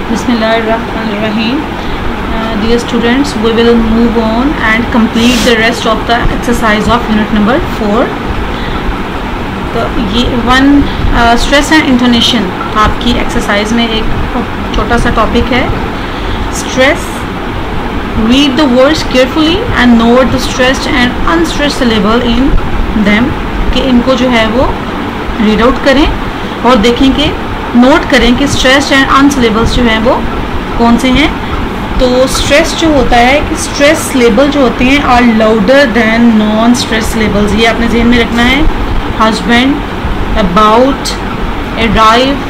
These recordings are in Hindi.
Bismillahirrahmanirrahim. Dear students, we will move on and complete the rest of the exercise of unit number 4. तो ये स्ट्रेस एंड इंटोनेशन आपकी एक्सरसाइज में एक छोटा सा टॉपिक है. Stress, read the words carefully and note the stressed and unstressed syllable in them. कि इनको जो है वो रीड आउट करें और देखें कि नोट करें कि स्ट्रेस्ड एंड अन सिलेबल्स जो हैं वो कौन से हैं. तो स्ट्रेस जो होता है कि स्ट्रेस सिलेबल जो होते हैं are louder than non stress syllables. ये आपने ज़हन में रखना है. Husband, about, arrive,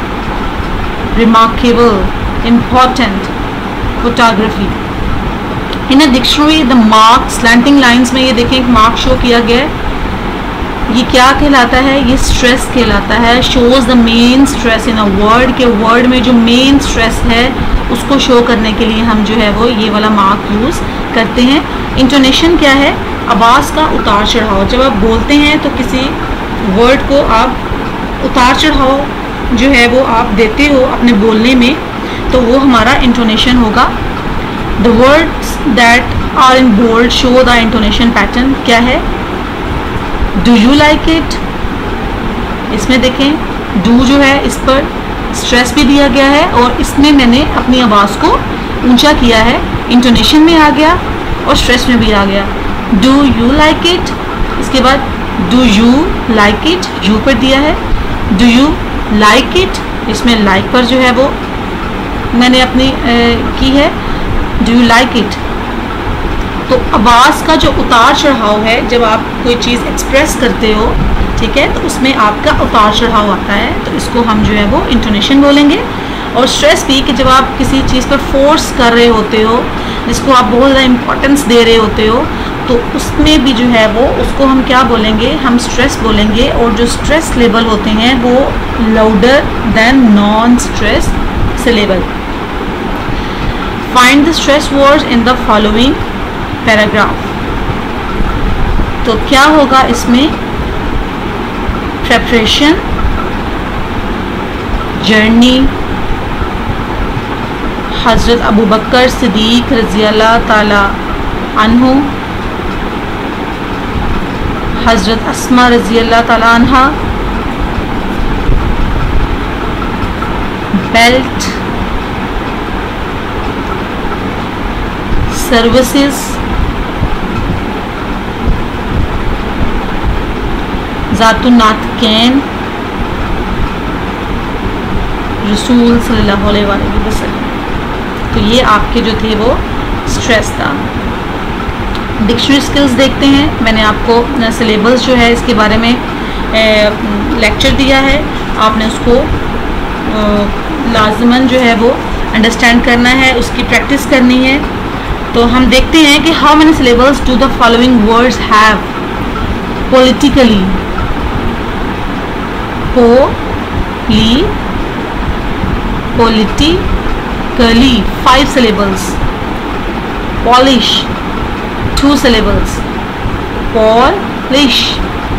remarkable, important, photography. In a dictionary the mark slanting lines में ये देखें एक मार्क शो किया गया है. ये क्या कहलाता है? ये स्ट्रेस कहलाता है. Shows the main stress in a word, के वर्ड में जो मेन स्ट्रेस है उसको शो करने के लिए हम जो है वो ये वाला मार्क यूज़ करते हैं. इंटोनेशन क्या है? आवाज़ का उतार चढ़ाव. जब आप बोलते हैं तो किसी वर्ड को आप उतार चढ़ाव जो है वो आप देते हो अपने बोलने में, तो वो हमारा इंटोनेशन होगा. The words that are in bold show the intonation pattern. क्या है? Do you like it. इसमें देखें डू जो है इस पर स्ट्रेस भी दिया गया है और इसमें मैंने अपनी आवाज़ को ऊंचा किया है. इंटोनेशन में आ गया और स्ट्रेस में भी आ गया. Do you like it. इसके बाद do you like it, you पर दिया है. डू यू लाइक इट, इसमें लाइक पर जो है वो मैंने अपनी की है. Do you like it. तो आवाज़ का जो उतार चढ़ाव है जब आप कोई चीज़ एक्सप्रेस करते हो, ठीक है, तो उसमें आपका उतार चढ़ाव आता है, तो इसको हम जो है वो इंटोनेशन बोलेंगे. और स्ट्रेस भी कि जब आप किसी चीज़ पर फोर्स कर रहे होते हो, जिसको आप बहुत ज़्यादा इम्पोर्टेंस दे रहे होते हो, तो उसमें भी जो है वो उसको हम क्या बोलेंगे? हम स्ट्रेस बोलेंगे. और जो स्ट्रेस लेवल होते हैं वो louder than non stress syllable. Find the stress words in the following paragraph. तो क्या होगा इसमें? प्रेपरेशन, जर्नी, हज़रत अबू बकर सिद्दीक़ रज़ी अल्लाह ताला अन्हु, हज़रत अस्मा रज़ी अल्लाह ताला अन्हा, बेल्ट, सर्विसेज, ज़ातुन्नातकैन, रसूल सल्लल्लाहु अलैहि वसल्लम. तो ये आपके जो थे वो स्ट्रेस था. डिक्शनरी स्किल्स देखते हैं. मैंने आपको सिलेबल्स जो है इसके बारे में लेक्चर दिया है. आपने उसको लाजमन जो है वो अंडरस्टैंड करना है, उसकी प्रैक्टिस करनी है. तो हम देखते हैं कि how many syllables do the following words have. Politically, politically 5 syllables. Polish 2 syllables. Polish.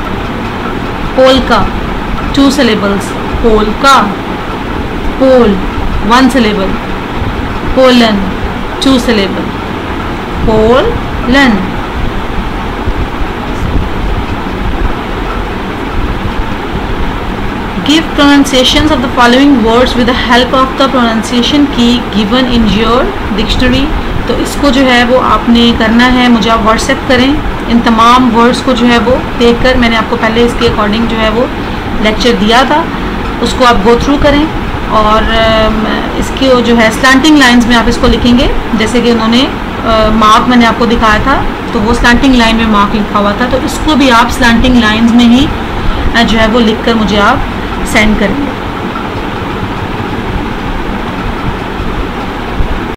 Polka 2 syllables. Polka. Pole 1 syllable. Poland 2 syllable. Poland. Give pronunciations of the following words with the help of the pronunciation key given in your dictionary. तो इसको जो है वो आपने करना है. मुझे आप व्हाट्सएप करें. इन तमाम वर्ड्स को जो है वो देखकर, मैंने आपको पहले इसके अकॉर्डिंग जो है वो लेक्चर दिया था, उसको आप गो थ्रू करें. और इसके जो है स्लैंटिंग लाइंस में आप इसको लिखेंगे. जैसे कि उन्होंने मार्क मैंने आपको दिखाया था, तो वो स्लैंटिंग लाइन में मार्क लिखा हुआ था. तो इसको भी आप स्लैंटिंग लाइंस में ही जो है वो लिख कर मुझे आप सेंड करेंगे.